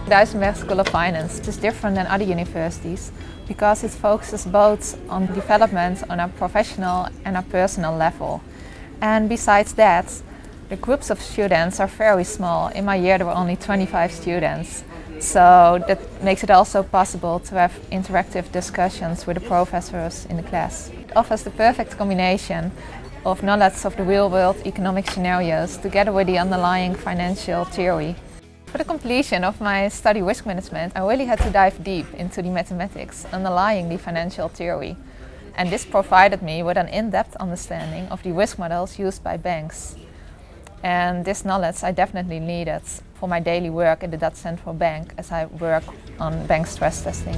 Duisenberg School of Finance is different than other universities because it focuses both on development on a professional and a personal level. And besides that, the groups of students are very small. In my year there were only 25 students. So that makes it also possible to have interactive discussions with the professors in the class. It offers the perfect combination of knowledge of the real-world economic scenarios together with the underlying financial theory. For the completion of my study risk management, I really had to dive deep into the mathematics underlying the financial theory. And this provided me with an in-depth understanding of the risk models used by banks. And this knowledge I definitely needed for my daily work at the Dutch Central Bank as I work on bank stress testing.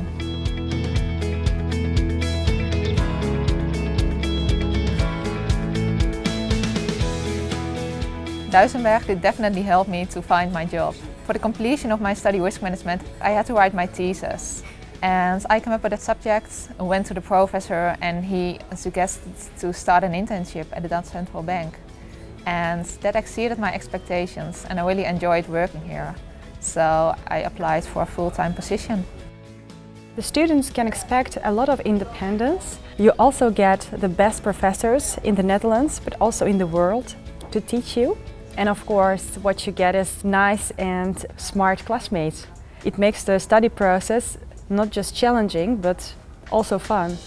Duisenberg did definitely help me to find my job. For the completion of my study risk management, I had to write my thesis. And I came up with a subject, went to the professor, and he suggested to start an internship at the Dutch Central Bank. And that exceeded my expectations, and I really enjoyed working here. So I applied for a full-time position. The students can expect a lot of independence. You also get the best professors in the Netherlands, but also in the world, to teach you. And of course, what you get is nice and smart classmates. It makes the study process not just challenging, but also fun.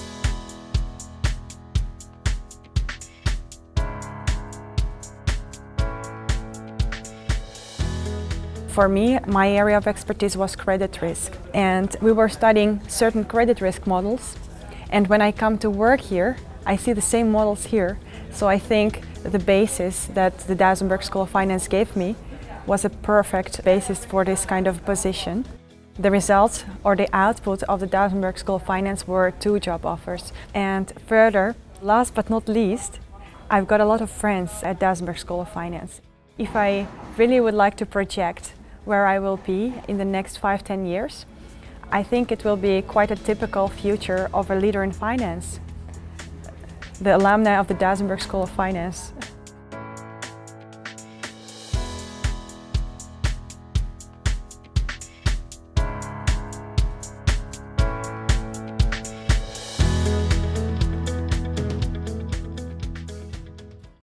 For me, my area of expertise was credit risk, and we were studying certain credit risk models. And when I come to work here, I see the same models here. So I think the basis that the Duisenberg School of Finance gave me was a perfect basis for this kind of position. The result or the output of the Duisenberg School of Finance were 2 job offers. And further, last but not least, I've got a lot of friends at Duisenberg School of Finance. If I really would like to project where I will be in the next 5–10 years, I think it will be quite a typical future of a leader in finance. The alumni of the Duisenberg School of Finance.